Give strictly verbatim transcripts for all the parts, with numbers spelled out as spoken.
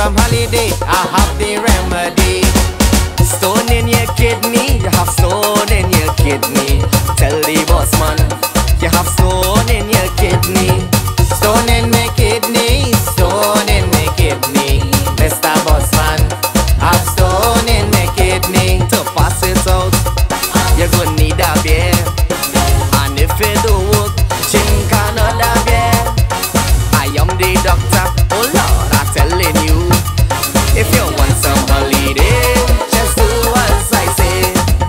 some holiday, I have the remedy. Stone in your kidney, you have stone in your kidney. Tell the boss man, you have stone in your kidney. Stone in my kidney, stone in my kidney. Mister Bossman, have stone in my kidney. To pass it out, you're gonna need a beer. And if it don't work, drink another beer. I am the doctor, oh Lord, I'm telling you. If you want some holiday, just do as I say.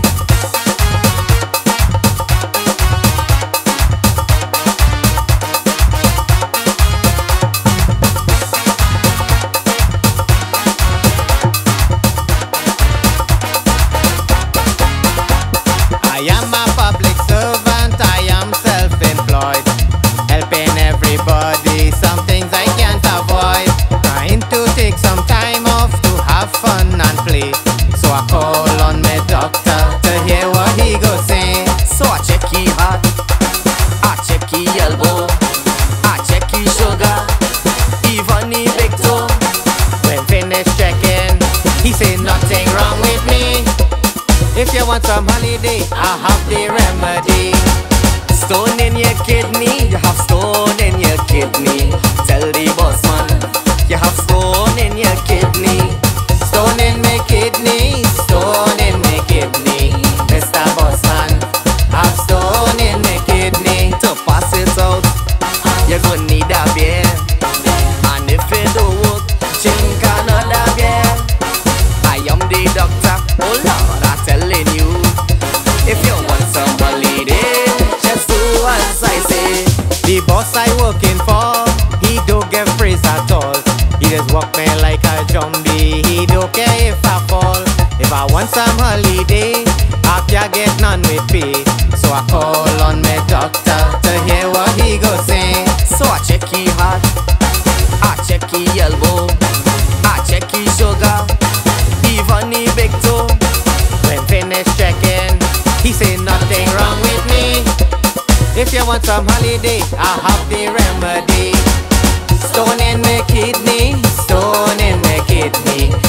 I am a public servant, I am self-employed, helping everybody, some things I can't avoid. Trying to take some time off to have fun and play. So I call on my doctor to hear what he go say. So I check his heart, I check his elbow, I check his sugar, even his big toe. When finished checking, he say nothing wrong with me. If you want some holiday, I have the remedy. Stone in your kidney, you have stone in your kidney. Tell the boss man, you have stone in your kidney. Stone in my kidney, stone in my kidney. Mister Bossman, have stone in my kidney. To pass it out, you're gonna need a beer. And if it don't work, drink another beer. I am the doctor, oh Lord, I'm telling you. If you want some holiday, just do as I say. The boss I working for, he don't get praise at all. He just walk me like a zombie, he don't care if I fall. If I want some holiday, I can't get none with pay. So I call on my doctor to hear what he go say. So I check his heart, I check his elbow, I check his sugar, even his big toe. When finished checking, he say nothing wrong with me. If you want some holiday, I have the remedy. Stone in my kidney, stone in my kidney.